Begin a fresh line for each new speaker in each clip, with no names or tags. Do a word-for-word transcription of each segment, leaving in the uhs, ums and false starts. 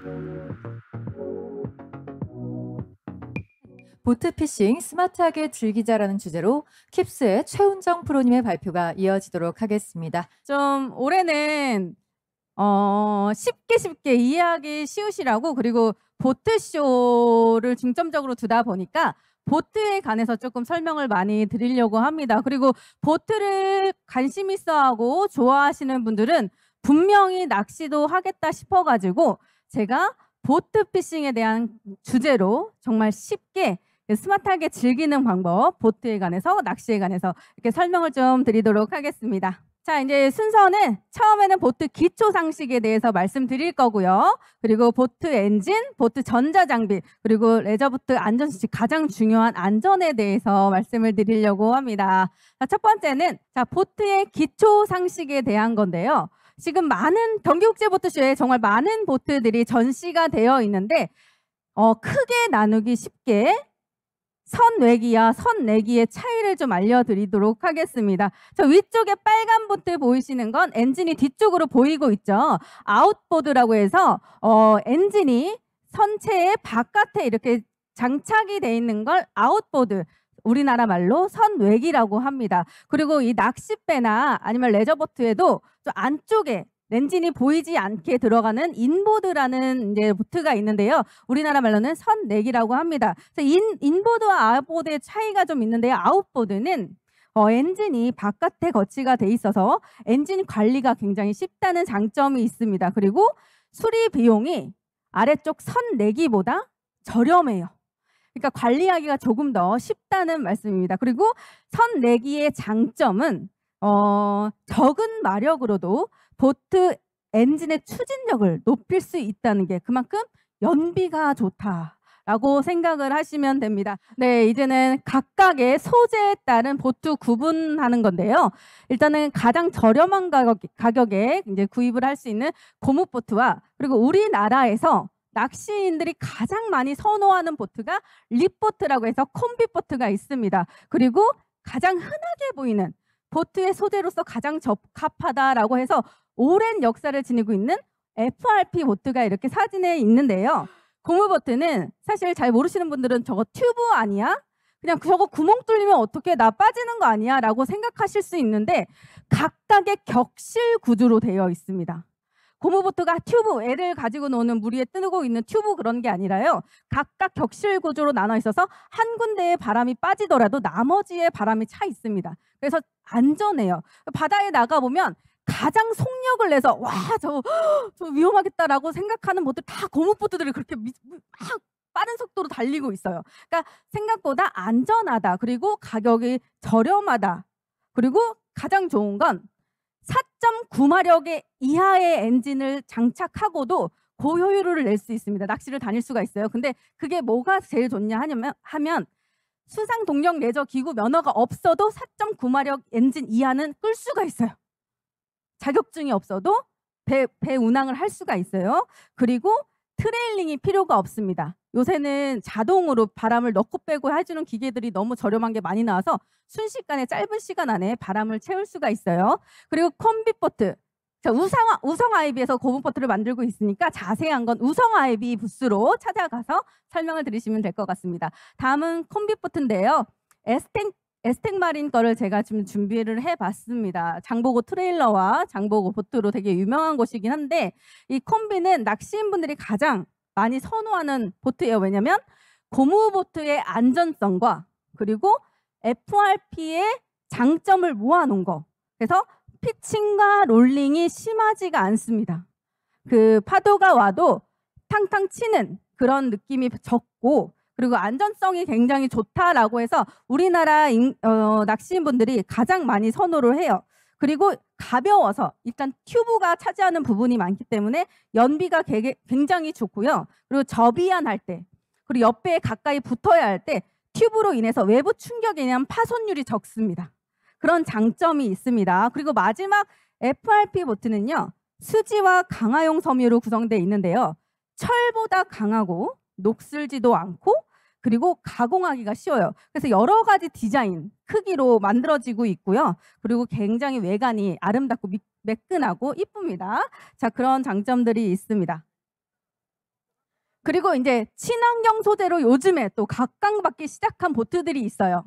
보트피싱 스마트하게 즐기자라는 주제로 킵스의 최훈정 프로님의 발표가 이어지도록 하겠습니다.
좀 올해는 어 쉽게 쉽게 이해하기 쉬우시라고, 그리고 보트쇼를 중점적으로 두다 보니까 보트에 관해서 조금 설명을 많이 드리려고 합니다. 그리고 보트를 관심 있어하고 좋아하시는 분들은 분명히 낚시도 하겠다 싶어 가지고 제가 보트 피싱에 대한 주제로 정말 쉽게 스마트하게 즐기는 방법, 보트에 관해서, 낚시에 관해서 이렇게 설명을 좀 드리도록 하겠습니다. 자, 이제 순서는 처음에는 보트 기초 상식에 대해서 말씀드릴 거고요. 그리고 보트 엔진, 보트 전자장비, 그리고 레저보트 안전수칙, 가장 중요한 안전에 대해서 말씀을 드리려고 합니다. 자, 첫 번째는 자, 보트의 기초 상식에 대한 건데요. 지금 많은 경기국제보트쇼에 정말 많은 보트들이 전시가 되어 있는데 어, 크게 나누기 쉽게 선외기와 선내기의 차이를 좀 알려드리도록 하겠습니다. 저 위쪽에 빨간 보트 보이시는 건 엔진이 뒤쪽으로 보이고 있죠. 아웃보드라고 해서 어, 엔진이 선체의 바깥에 이렇게 장착이 돼 있는 걸 아웃보드, 우리나라 말로 선외기라고 합니다. 그리고 이 낚싯배나 아니면 레저보트에도 좀 안쪽에 엔진이 보이지 않게 들어가는 인보드라는 이제 보트가 있는데요. 우리나라 말로는 선내기라고 합니다. 그래서 인, 인보드와 아웃보드의 차이가 좀 있는데요. 아웃보드는 어, 엔진이 바깥에 거치가 돼 있어서 엔진 관리가 굉장히 쉽다는 장점이 있습니다. 그리고 수리 비용이 아래쪽 선내기보다 저렴해요. 그러니까 관리하기가 조금 더 쉽다는 말씀입니다. 그리고 선내기의 장점은 어, 적은 마력으로도 보트 엔진의 추진력을 높일 수 있다는 게 그만큼 연비가 좋다라고 생각을 하시면 됩니다. 네, 이제는 각각의 소재에 따른 보트 구분하는 건데요. 일단은 가장 저렴한 가격, 가격에 이제 구입을 할 수 있는 고무보트와, 그리고 우리나라에서 낚시인들이 가장 많이 선호하는 보트가 립보트라고 해서 콤비보트가 있습니다. 그리고 가장 흔하게 보이는 보트의 소재로서 가장 적합하다라고 해서 오랜 역사를 지니고 있는 에프알피 보트가 이렇게 사진에 있는데요. 고무보트는 사실 잘 모르시는 분들은 저거 튜브 아니야? 그냥 저거 구멍 뚫리면 어떻게 나 빠지는 거 아니야? 라고 생각하실 수 있는데 각각의 격실 구조로 되어 있습니다. 고무보트가 튜브, 애를 가지고 노는 물 위에 뜨고 있는 튜브 그런 게 아니라요. 각각 격실 구조로 나눠 있어서 한 군데에 바람이 빠지더라도 나머지에 바람이 차 있습니다. 그래서 안전해요. 바다에 나가보면 가장 속력을 내서 와, 저, 저 위험하겠다라고 생각하는 보트 다 고무보트들이 그렇게 미, 막 빠른 속도로 달리고 있어요. 그러니까 생각보다 안전하다. 그리고 가격이 저렴하다. 그리고 가장 좋은 건 사 점 구 마력의 이하의 엔진을 장착하고도 고효율을 낼 수 있습니다. 낚시를 다닐 수가 있어요. 근데 그게 뭐가 제일 좋냐 하냐면, 하면 수상 동력 레저 기구 면허가 없어도 사 점 구 마력 엔진 이하는 끌 수가 있어요. 자격증이 없어도 배, 배 운항을 할 수가 있어요. 그리고 트레일링이 필요가 없습니다. 요새는 자동으로 바람을 넣고 빼고 해주는 기계들이 너무 저렴한 게 많이 나와서 순식간에 짧은 시간 안에 바람을 채울 수가 있어요. 그리고 콤비보트, 우성, 우성 아이비에서 고무보트를 만들고 있으니까 자세한 건 우성 아이비 부스로 찾아가서 설명을 드리시면 될 것 같습니다. 다음은 콤비보트인데요. 에스텍 에스텍 마린 거를 제가 지금 준비를 해봤습니다. 장보고 트레일러와 장보고 보트로 되게 유명한 곳이긴 한데 이 콤비는 낚시인분들이 가장 많이 선호하는 보트예요. 왜냐면 고무보트의 안전성과 그리고 에프알피의 장점을 모아놓은 거. 그래서 피칭과 롤링이 심하지가 않습니다. 그 파도가 와도 탕탕 치는 그런 느낌이 적고, 그리고 안전성이 굉장히 좋다라고 해서 우리나라 인, 어, 낚시인분들이 가장 많이 선호를 해요. 그리고 가벼워서 일단 튜브가 차지하는 부분이 많기 때문에 연비가 굉장히 좋고요. 그리고 접이안할 때, 그리고 옆에 가까이 붙어야 할 때 튜브로 인해서 외부 충격에 의한 파손율이 적습니다. 그런 장점이 있습니다. 그리고 마지막 에프알피 보트는요. 수지와 강화용 섬유로 구성되어 있는데요. 철보다 강하고 녹슬지도 않고 그리고 가공하기가 쉬워요. 그래서 여러 가지 디자인, 크기로 만들어지고 있고요. 그리고 굉장히 외관이 아름답고 매끈하고 이쁩니다. 자, 그런 장점들이 있습니다. 그리고 이제 친환경 소재로 요즘에 또 각광받기 시작한 보트들이 있어요.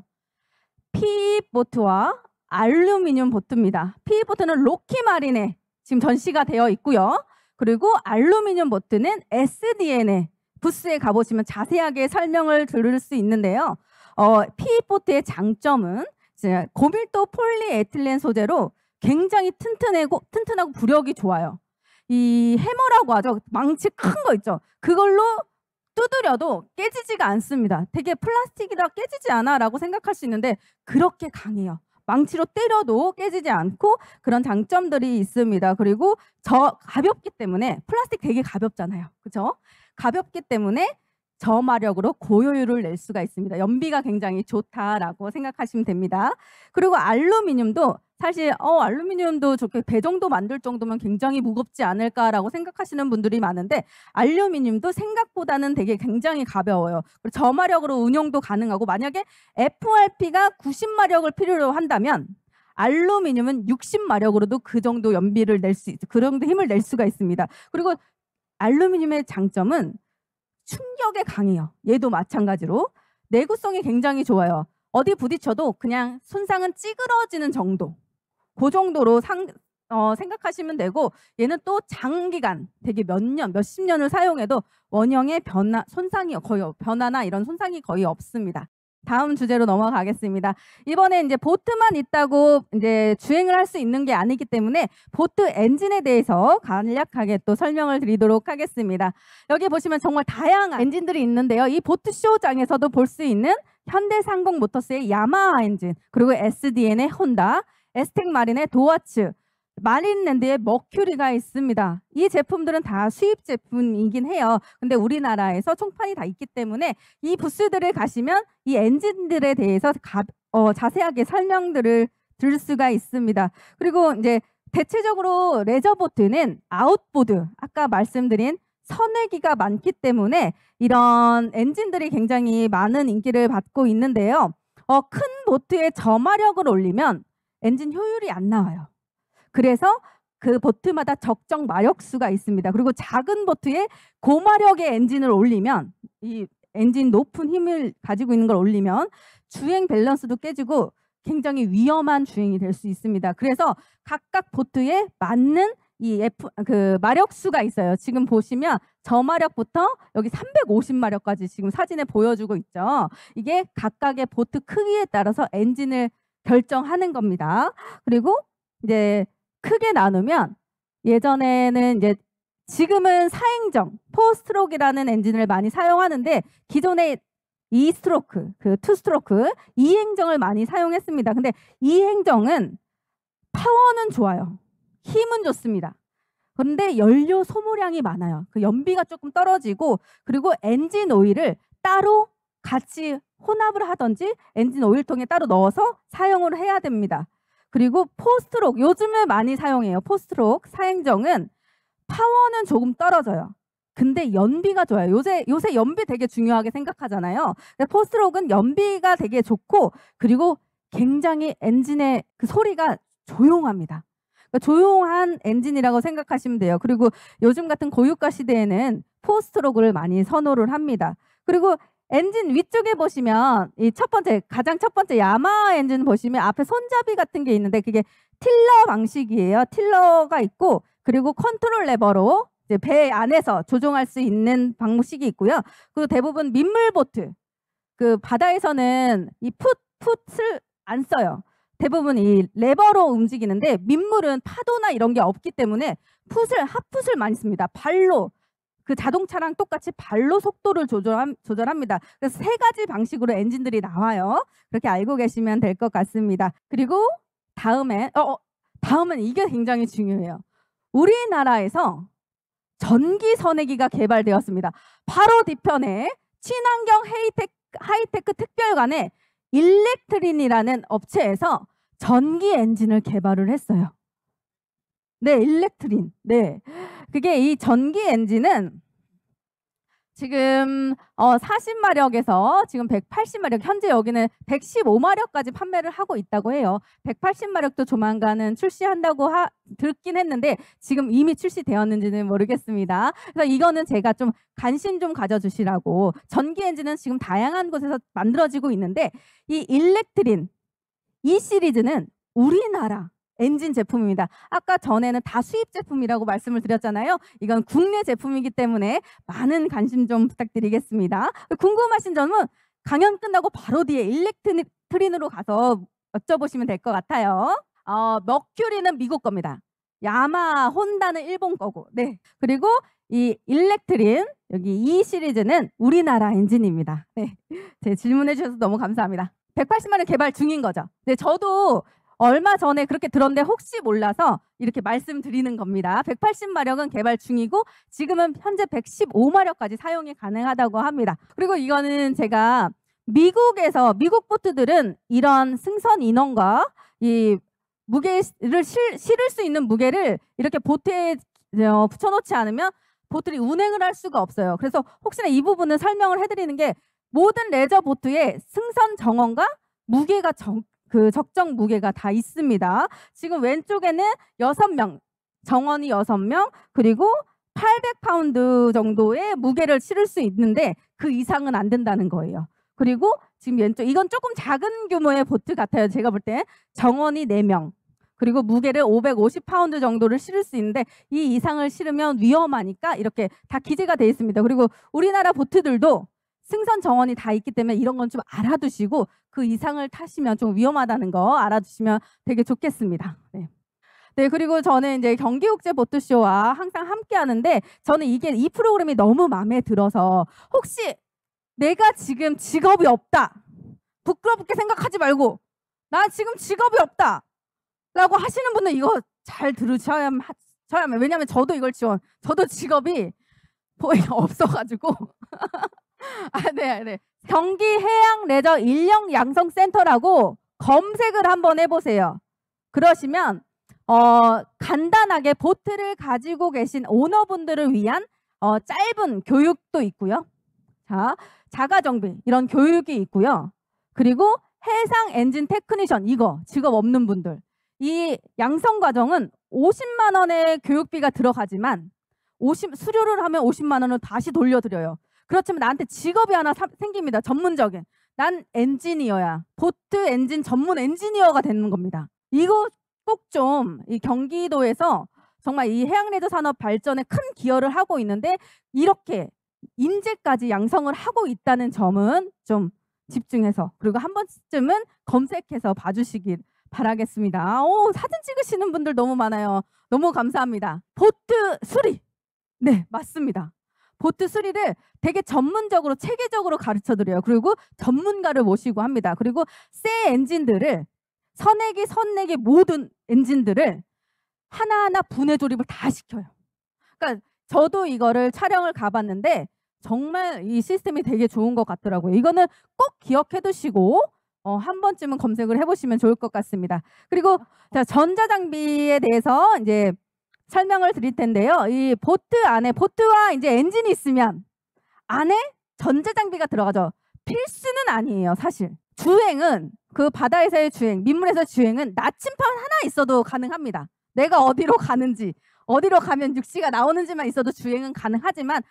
피이 보트와 알루미늄 보트입니다. 피이 보트는 로키마린에 지금 전시가 되어 있고요. 그리고 알루미늄 보트는 에스디엔에 부스에 가보시면 자세하게 설명을 들을 수 있는데요. 어, 피이 보트의 장점은 이제 고밀도 폴리에틸렌 소재로 굉장히 튼튼하고, 튼튼하고 부력이 좋아요. 이 해머라고 하죠. 망치 큰 거 있죠. 그걸로 두드려도 깨지지가 않습니다. 되게 플라스틱이라 깨지지 않아 라고 생각할 수 있는데 그렇게 강해요. 망치로 때려도 깨지지 않고 그런 장점들이 있습니다. 그리고 저 가볍기 때문에 플라스틱 되게 가볍잖아요. 그렇죠? 가볍기 때문에 저마력으로 고효율을 낼 수가 있습니다. 연비가 굉장히 좋다라고 생각하시면 됩니다. 그리고 알루미늄도 사실 어 알루미늄도 저렇게 배 정도 만들 정도면 굉장히 무겁지 않을까라고 생각하시는 분들이 많은데 알루미늄도 생각보다는 되게 굉장히 가벼워요. 그리고 저마력으로 운용도 가능하고 만약에 에프알피가 구십 마력을 필요로 한다면 알루미늄은 육십 마력으로도 그 정도 연비를 낼 수, 그 정도 힘을 낼 수가 있습니다. 그리고 알루미늄의 장점은 충격에 강해요. 얘도 마찬가지로 내구성이 굉장히 좋아요. 어디 부딪혀도 그냥 손상은 찌그러지는 정도, 그 정도로 상, 어, 생각하시면 되고 얘는 또 장기간 되게 몇 년, 몇십 년을 사용해도 원형의 변화, 손상이 거의 변화나 이런 손상이 거의 없습니다. 다음 주제로 넘어가겠습니다. 이번에 이제 보트만 있다고 이제 주행을 할 수 있는 게 아니기 때문에 보트 엔진에 대해서 간략하게 또 설명을 드리도록 하겠습니다. 여기 보시면 정말 다양한 엔진들이 있는데요. 이 보트쇼장에서도 볼 수 있는 현대상공모터스의 야마하 엔진, 그리고 에스디엔의 혼다, 에스텍마린의 도와츠, 마린랜드의 머큐리가 있습니다. 이 제품들은 다 수입 제품이긴 해요. 근데 우리나라에서 총판이 다 있기 때문에 이 부스들을 가시면 이 엔진들에 대해서 가, 어, 자세하게 설명들을 들을 수가 있습니다. 그리고 이제 대체적으로 레저보트는 아웃보드, 아까 말씀드린 선회기가 많기 때문에 이런 엔진들이 굉장히 많은 인기를 받고 있는데요. 어, 큰 보트의 저마력을 올리면 엔진 효율이 안 나와요. 그래서 그 보트마다 적정 마력수가 있습니다. 그리고 작은 보트에 고마력의 엔진을 올리면, 이 엔진 높은 힘을 가지고 있는 걸 올리면 주행 밸런스도 깨지고 굉장히 위험한 주행이 될 수 있습니다. 그래서 각각 보트에 맞는 이 F, 그 마력수가 있어요. 지금 보시면 저마력부터 여기 삼백오십 마력까지 지금 사진에 보여주고 있죠. 이게 각각의 보트 크기에 따라서 엔진을 결정하는 겁니다. 그리고 이제 크게 나누면 예전에는 이제 지금은 사행정, 포스트로크라는 엔진을 많이 사용하는데 기존에 이 스트로크, 그 투 스트로크, 이행정을 많이 사용했습니다. 근데 이행정은 파워는 좋아요. 힘은 좋습니다. 그런데 연료 소모량이 많아요. 그 연비가 조금 떨어지고 그리고 엔진 오일을 따로 같이 혼합을 하든지 엔진 오일통에 따로 넣어서 사용을 해야 됩니다. 그리고 포스트록, 요즘에 많이 사용해요. 포스트록 사행정은 파워는 조금 떨어져요. 근데 연비가 좋아요. 요새 요새 연비 되게 중요하게 생각하잖아요. 포스트록은 연비가 되게 좋고 그리고 굉장히 엔진의 그 소리가 조용합니다. 그러니까 조용한 엔진이라고 생각하시면 돼요. 그리고 요즘 같은 고유가 시대에는 포스트록을 많이 선호를 합니다. 그리고 엔진 위쪽에 보시면 이 첫 번째, 가장 첫 번째 야마하 엔진 보시면 앞에 손잡이 같은 게 있는데 그게 틸러 방식이에요. 틸러가 있고 그리고 컨트롤 레버로 이제 배 안에서 조종할 수 있는 방식이 있고요. 그리고 대부분 민물보트, 그 바다에서는 이 풋, 풋을 안 써요. 대부분 이 레버로 움직이는데 민물은 파도나 이런 게 없기 때문에 풋을, 핫풋을 많이 씁니다. 발로. 그 자동차랑 똑같이 발로 속도를 조절함, 조절합니다. 그래서 세 가지 방식으로 엔진들이 나와요. 그렇게 알고 계시면 될 것 같습니다. 그리고 다음에 어, 다음은 이게 굉장히 중요해요. 우리나라에서 전기 선회기가 개발되었습니다. 바로 뒤편에 친환경 하이테크, 하이테크 특별관의 일렉트린이라는 업체에서 전기 엔진을 개발을 했어요. 네, 일렉트린. 네. 그게 이 전기 엔진은 지금 어 사십 마력에서 지금 백팔십 마력, 현재 여기는 백십오 마력까지 판매를 하고 있다고 해요. 백팔십 마력도 조만간은 출시한다고 하, 듣긴 했는데 지금 이미 출시되었는지는 모르겠습니다. 그래서 이거는 제가 좀 관심 좀 가져주시라고. 전기 엔진은 지금 다양한 곳에서 만들어지고 있는데 이 일렉트린 이 시리즈는 우리나라 엔진 제품입니다. 아까 전에는 다 수입 제품이라고 말씀을 드렸잖아요. 이건 국내 제품이기 때문에 많은 관심 좀 부탁드리겠습니다. 궁금하신 점은 강연 끝나고 바로 뒤에 일렉트린으로 가서 여쭤보시면 될 것 같아요. 어, 머큐리는 미국 겁니다. 야마, 혼다는 일본 거고. 네. 그리고 이 일렉트린 여기 이 시리즈는 우리나라 엔진입니다. 네. 제 질문해 주셔서 너무 감사합니다. 백팔십만 원 개발 중인 거죠. 네, 저도 얼마 전에 그렇게 들었는데 혹시 몰라서 이렇게 말씀드리는 겁니다. 백팔십 마력은 개발 중이고 지금은 현재 백십오 마력까지 사용이 가능하다고 합니다. 그리고 이거는 제가 미국에서 미국 보트들은 이런 승선 인원과 이 무게를 실, 실을 수 있는 무게를 이렇게 보트에 어, 붙여놓지 않으면 보트들이 운행을 할 수가 없어요. 그래서 혹시나 이 부분은 설명을 해드리는 게 모든 레저 보트의 승선 정원과 무게가 정, 그 적정 무게가 다 있습니다. 지금 왼쪽에는 여섯 명, 정원이 여섯 명, 그리고 팔백 파운드 정도의 무게를 실을 수 있는데 그 이상은 안 된다는 거예요. 그리고 지금 왼쪽, 이건 조금 작은 규모의 보트 같아요. 제가 볼 때 정원이 네 명, 그리고 무게를 오백오십 파운드 정도를 실을 수 있는데 이 이상을 실으면 위험하니까 이렇게 다 기재가 되어 있습니다. 그리고 우리나라 보트들도 승선 정원이 다 있기 때문에 이런 건 좀 알아두시고 그 이상을 타시면 좀 위험하다는 거 알아두시면 되게 좋겠습니다. 네. 네, 그리고 저는 이제 경기국제보트쇼와 항상 함께 하는데 저는 이게 이 프로그램이 너무 마음에 들어서 혹시 내가 지금 직업이 없다. 부끄럽게 생각하지 말고 나 지금 직업이 없다. 라고 하시는 분은 이거 잘 들으셔야 하면, 왜냐하면 저도 이걸 지원, 저도 직업이 없어가지고. 아, 네, 네. 경기 해양 레저 인력 양성 센터라고 검색을 한번 해보세요. 그러시면 어, 간단하게 보트를 가지고 계신 오너분들을 위한 어, 짧은 교육도 있고요. 자, 자가 정비 이런 교육이 있고요. 그리고 해상 엔진 테크니션 이거 직업 없는 분들 이 양성 과정은 오십만 원의 교육비가 들어가지만 오십, 수료를 하면 오십만 원을 다시 돌려드려요. 그렇지만 나한테 직업이 하나 사, 생깁니다. 전문적인. 난 엔지니어야. 보트 엔진 전문 엔지니어가 되는 겁니다. 이거 꼭 좀 이 경기도에서 정말 이 해양레저 산업 발전에 큰 기여를 하고 있는데 이렇게 인재까지 양성을 하고 있다는 점은 좀 집중해서 그리고 한 번쯤은 검색해서 봐주시길 바라겠습니다. 오, 사진 찍으시는 분들 너무 많아요. 너무 감사합니다. 보트 수리. 네, 맞습니다. 보트 수리를 되게 전문적으로 체계적으로 가르쳐 드려요. 그리고 전문가를 모시고 합니다. 그리고 새 엔진들을 선내기 선내기 모든 엔진들을 하나하나 분해 조립을 다 시켜요. 그러니까 저도 이거를 촬영을 가봤는데 정말 이 시스템이 되게 좋은 것 같더라고요. 이거는 꼭 기억해 두시고 어, 한 번쯤은 검색을 해보시면 좋을 것 같습니다. 그리고 자, 전자장비에 대해서 이제 설명을 드릴 텐데요. 이 보트 안에 보트와 이제 엔진이 있으면 안에 전자장비가 들어가죠. 필수는 아니에요, 사실. 주행은 그 바다에서의 주행, 민물에서의 주행은 나침판 하나 있어도 가능합니다. 내가 어디로 가는지, 어디로 가면 육지가 나오는지만 있어도 주행은 가능하지만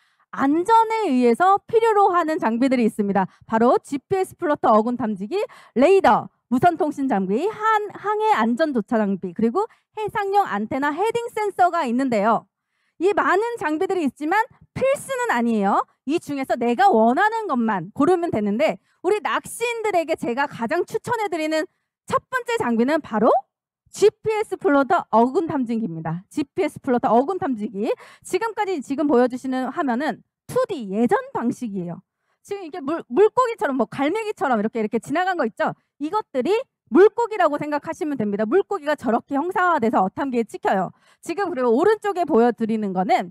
안전에 의해서 필요로 하는 장비들이 있습니다. 바로 지피에스 플로터 어군 탐지기, 레이더, 무선통신 장비, 한, 항해 안전조차 장비, 그리고 해상용 안테나 헤딩 센서가 있는데요. 이 많은 장비들이 있지만 필수는 아니에요. 이 중에서 내가 원하는 것만 고르면 되는데 우리 낚시인들에게 제가 가장 추천해드리는 첫 번째 장비는 바로 지피에스 플로터 어군 탐지기입니다. 지피에스 플로터 어군 탐지기. 지금까지 지금 보여주시는 화면은 투디 예전 방식이에요. 지금 이게 물, 물고기처럼 뭐 갈매기처럼 이렇게 이렇게 지나간 거 있죠? 이것들이 물고기라고 생각하시면 됩니다. 물고기가 저렇게 형상화돼서 어탐기에 찍혀요. 지금 그리고 오른쪽에 보여드리는 거는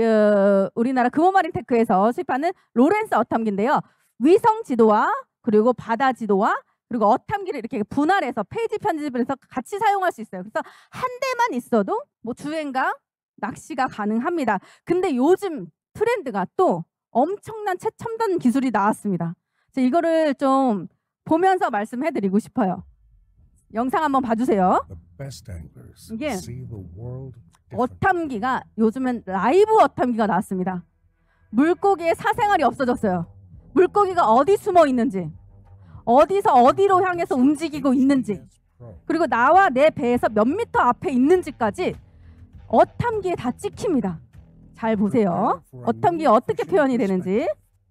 그 우리나라 금호마린테크에서 수입하는 로렌스 어탐기인데요. 위성 지도와 그리고 바다 지도와 그리고 어탐기를 이렇게 분할해서 페이지 편집을 해서 같이 사용할 수 있어요. 그래서 한 대만 있어도 뭐 주행과 낚시가 가능합니다. 근데 요즘 트렌드가 또 엄청난 최첨단 기술이 나왔습니다. 그래서 이거를 좀 보면서 말씀해드리고 싶어요. 영상 한번 봐주세요. 이게 어탐기가 요즘엔 라이브 어탐기가 나왔습니다. 물고기의 사생활이 없어졌어요. 물고기가 어디 숨어 있는지, 어디서 어디로 향해서 움직이고 있는지, 그리고 나와 내 배에서 몇 미터 앞에 있는지까지 어탐기에 다 찍힙니다. 잘 보세요. 어탐기 어떻게 표현이 되는지.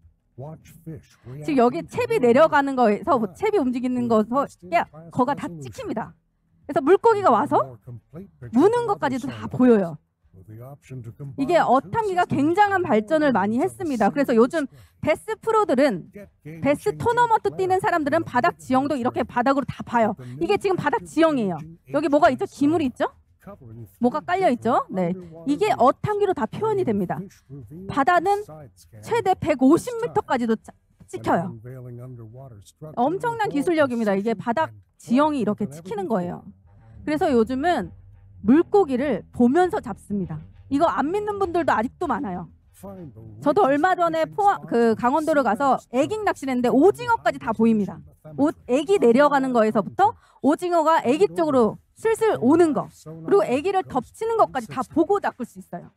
지금 여기 채비 내려가는 거에서 채비 움직이는 거서 거가 다 찍힙니다. 그래서 물고기가 와서 무는 것까지도 다 보여요. 이게 어탐기가 굉장한 발전을 많이 했습니다. 그래서 요즘 베스 프로들은, 베스 토너먼트 뛰는 사람들은 바닥 지형도 이렇게 바닥으로 다 봐요. 이게 지금 바닥 지형이에요. 여기 뭐가 있죠? 기물이 있죠? 뭐가 깔려 있죠? 네, 이게 어탐기로 다 표현이 됩니다. 바다는 최대 백오십 미터까지도 찍혀요. 엄청난 기술력입니다. 이게 바닥 지형이 이렇게 찍히는 거예요. 그래서 요즘은 물고기를 보면서 잡습니다. 이거 안 믿는 분들도 아직도 많아요. 저도 얼마 전에 포항, 그 강원도를 가서 애깅 낚시를 했는데 오징어까지 다 보입니다. 오, 애기 내려가는 거에서부터 오징어가 애기 쪽으로 슬슬 오는 거, 그리고 애기를 덮치는 것까지 다 보고 낚을 수 있어요.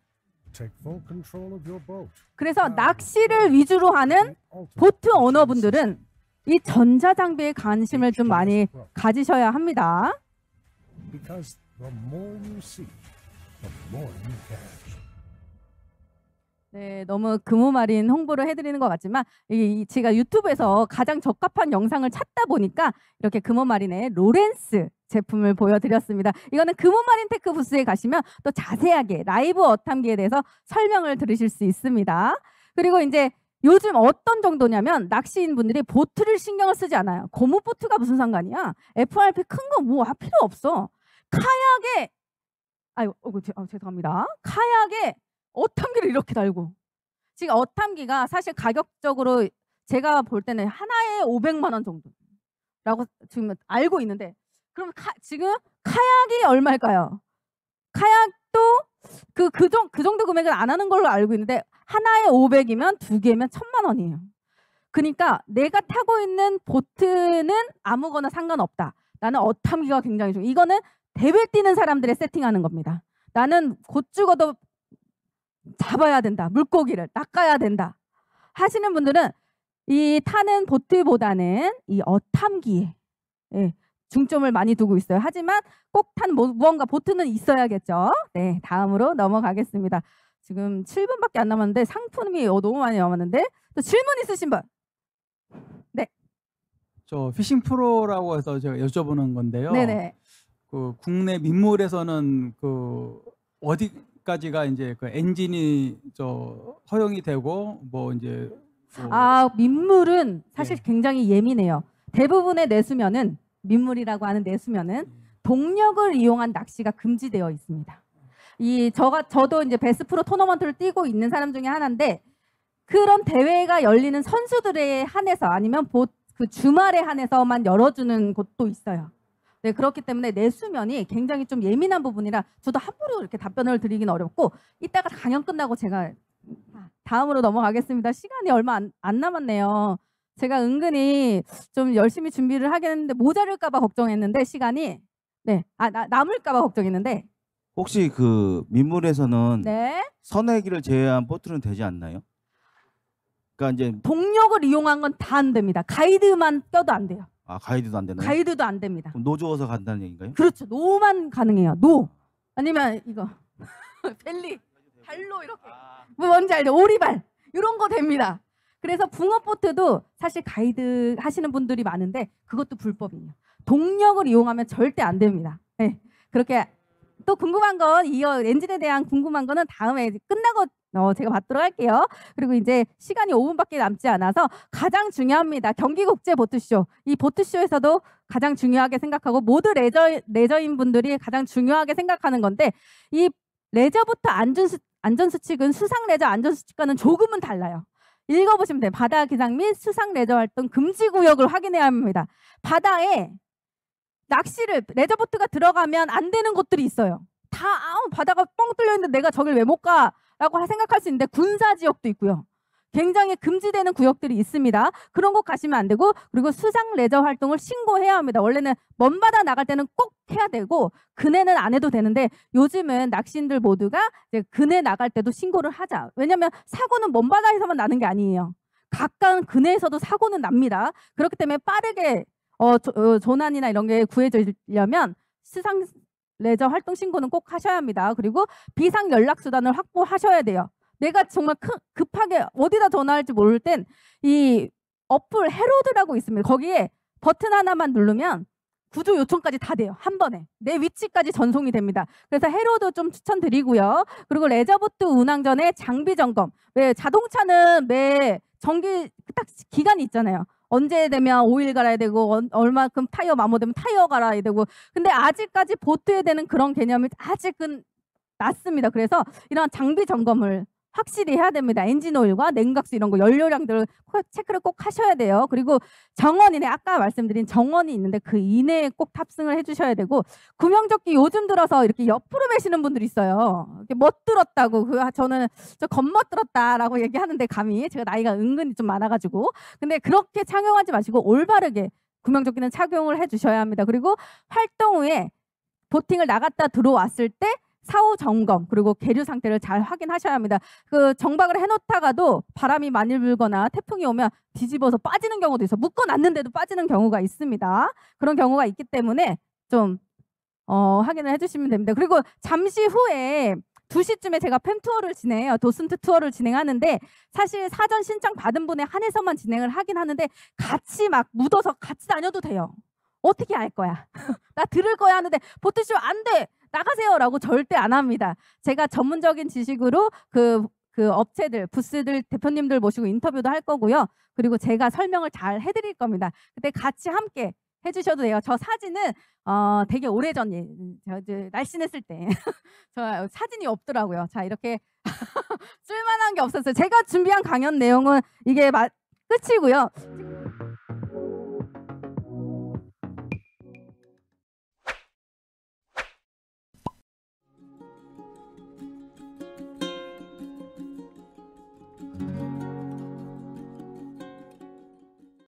그래서 낚시를 위주로 하는 보트 오너분들은 이 전자장비에 관심을 좀 많이 가지셔야 합니다. 네, 너무 금호마린 홍보를 해드리는 것 같지만 이, 제가 유튜브에서 가장 적합한 영상을 찾다 보니까 이렇게 금호마린의 로렌스 제품을 보여드렸습니다. 이거는 금호마린 테크 부스에 가시면 또 자세하게 라이브 어탐기에 대해서 설명을 들으실 수 있습니다. 그리고 이제 요즘 어떤 정도냐면 낚시인 분들이 보트를 신경을 쓰지 않아요. 고무보트가 무슨 상관이야? 에프알피 큰 거 뭐 할 필요 없어. 카약에 아유, 어, 어, 죄송합니다. 카약에 어탐기를 이렇게 달고, 지금 어탐기가 사실 가격적으로 제가 볼 때는 하나에 오백만 원 정도라고 지금 알고 있는데, 그럼 카, 지금 카약이 얼마일까요? 카약도 그, 그, 정, 그 정도 금액을 안 하는 걸로 알고 있는데 하나에 오백이면 두 개면 천만 원이에요. 그러니까 내가 타고 있는 보트는 아무거나 상관없다. 나는 어탐기가 굉장히 좋아. 이거는 대회 뛰는 사람들의 세팅하는 겁니다. 나는 곧 죽어도 잡아야 된다. 물고기를 낚아야 된다 하시는 분들은 이 타는 보트보다는 이 어탐기에 예, 중점을 많이 두고 있어요. 하지만 꼭 탄 무언가 보트는 있어야겠죠. 네, 다음으로 넘어가겠습니다. 지금 칠 분밖에 안 남았는데 상품이 너무 많이 남았는데 또 질문 있으신 분? 네.
저 피싱 프로라고 해서 제가 여쭤보는 건데요.
네네.
그 국내 민물에서는 그 어디까지가 이제 그 엔진이 저 허용이 되고 뭐 이제 뭐
아, 민물은 사실
네.
굉장히 예민해요. 대부분의 내수면은, 민물이라고 하는 내수면은 동력을 이용한 낚시가 금지되어 있습니다. 이 저가 저도 이제 베스 프로 토너먼트를 뛰고 있는 사람 중에 하나인데, 그런 대회가 열리는 선수들에 한해서 아니면 보, 그 주말에 한해서만 열어주는 곳도 있어요. 네, 그렇기 때문에 내수면이 굉장히 좀 예민한 부분이라 저도 함부로 이렇게 답변을 드리기는 어렵고, 이따가 강연 끝나고 제가 다음으로 넘어가겠습니다. 시간이 얼마 안, 안 남았네요. 제가 은근히 좀 열심히 준비를 하겠는데 모자랄까 봐 걱정했는데 시간이 네, 아, 나, 남을까 봐 걱정했는데.
혹시 그 민물에서는
네.
선애기를 제외한 보트는 되지 않나요? 그러니까 이제
동력을 이용한 건 다 안 됩니다. 가이드만 껴도 안 돼요.
아 가이드도 안 되나요?
가이드도 안 됩니다.
그럼 노 주워서 간다는 얘기인가요?
그렇죠. 노만 가능해요. 노. 아니면 이거 벨리 발로 이렇게 뭐 뭔지 알죠? 오리발 이런 거 됩니다. 그래서 붕어보트도 사실 가이드 하시는 분들이 많은데 그것도 불법이에요. 동력을 이용하면 절대 안 됩니다. 네. 그렇게 또 궁금한 건, 이 엔진에 대한 궁금한 거는 다음에 끝나고 어, 제가 받도록 할게요. 그리고 이제 시간이 오 분밖에 남지 않아서 가장 중요합니다. 경기국제보트쇼. 이 보트쇼에서도 가장 중요하게 생각하고 모두 레저, 레저인 분들이 가장 중요하게 생각하는 건데, 이 레저부터 안전수, 안전수칙은 수상레저 안전수칙과는 조금은 달라요. 읽어보시면 돼요. 바다 기상 및 수상 레저 활동 금지 구역을 확인해야 합니다. 바다에 낚시를 레저보트가 들어가면 안 되는 곳들이 있어요. 다 아우, 바다가 뻥 뚫려 있는데 내가 저길 왜 못 가라고 생각할 수 있는데, 군사 지역도 있고요. 굉장히 금지되는 구역들이 있습니다. 그런 곳 가시면 안 되고, 그리고 수상 레저 활동을 신고해야 합니다. 원래는 먼바다 나갈 때는 꼭 해야 되고 그네는 안 해도 되는데, 요즘은 낚시인들 모두가 이제 그네 나갈 때도 신고를 하자. 왜냐하면 사고는 먼바다에서만 나는 게 아니에요. 가까운 그네에서도 사고는 납니다. 그렇기 때문에 빠르게 어, 조, 어, 조난이나 이런 게 구해지려면 수상 레저 활동 신고는 꼭 하셔야 합니다. 그리고 비상 연락 수단을 확보하셔야 돼요. 내가 정말 크, 급하게 어디다 전화할지 모를 땐 이 어플 해로드라고 있습니다. 거기에 버튼 하나만 누르면 구조 요청까지 다 돼요. 한 번에. 내 위치까지 전송이 됩니다. 그래서 해로드 좀 추천드리고요. 그리고 레저보트 운항 전에 장비 점검. 왜 자동차는 매 정기 딱 기간이 있잖아요. 언제 되면 오일 갈아야 되고 어, 얼마큼 타이어 마모되면 타이어 갈아야 되고. 근데 아직까지 보트에 대는 그런 개념이 아직은 낮습니다. 그래서 이런 장비 점검을 확실히 해야 됩니다. 엔진 오일과 냉각수 이런 거 연료량들을 체크를 꼭 하셔야 돼요. 그리고 정원이네, 아까 말씀드린 정원이 있는데 그 이내에 꼭 탑승을 해주셔야 되고, 구명조끼 요즘 들어서 이렇게 옆으로 매시는 분들이 있어요. 이렇게 멋들었다고, 그 저는 저 겉멋들었다라고 얘기하는데 감히 제가 나이가 은근히 좀 많아가지고, 근데 그렇게 착용하지 마시고 올바르게 구명조끼는 착용을 해주셔야 합니다. 그리고 활동 후에 보팅을 나갔다 들어왔을 때 사후 점검 그리고 계류 상태를 잘 확인하셔야 합니다. 그 정박을 해놓다가도 바람이 많이 불거나 태풍이 오면 뒤집어서 빠지는 경우도 있어. 묶어놨는데도 빠지는 경우가 있습니다. 그런 경우가 있기 때문에 좀 어, 확인을 해주시면 됩니다. 그리고 잠시 후에 두 시쯤에 제가 팸 투어를 진행해요. 도슨트 투어를 진행하는데, 사실 사전 신청 받은 분에 한해서만 진행을 하긴 하는데 같이 막 묻어서 같이 다녀도 돼요. 어떻게 할 거야? 나 들을 거야 하는데 보트쇼 안 돼! 나가세요라고 절대 안 합니다. 제가 전문적인 지식으로 그, 그 업체들, 부스들, 대표님들 모시고 인터뷰도 할 거고요. 그리고 제가 설명을 잘 해드릴 겁니다. 그때 같이 함께 해주셔도 돼요. 저 사진은 어, 되게 오래전에 저 이제 날씬했을 때 저 사진이 없더라고요. 자, 이렇게 쓸만한 게 없었어요. 제가 준비한 강연 내용은 이게 마, 끝이고요.